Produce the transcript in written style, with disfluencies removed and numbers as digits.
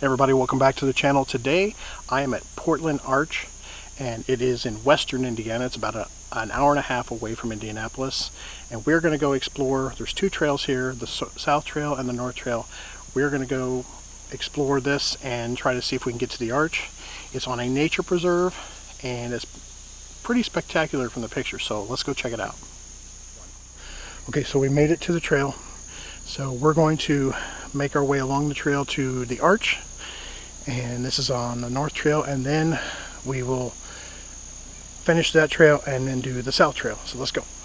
Everybody, welcome back to the channel. Today I am at Portland Arch, and it is in western Indiana. It's about an hour and a half away from Indianapolis, and we're going to go explore. There's two trails here, the South Trail and the North Trail. We're going to go explore this and try to see if we can get to the arch. It's on a nature preserve and it's pretty spectacular from the picture, so let's go check it out. Okay, so we made it to the trail, so we're going to make our way along the trail to the arch, and this is on the North Trail, and then we will finish that trail and then do the South Trail. So let's go.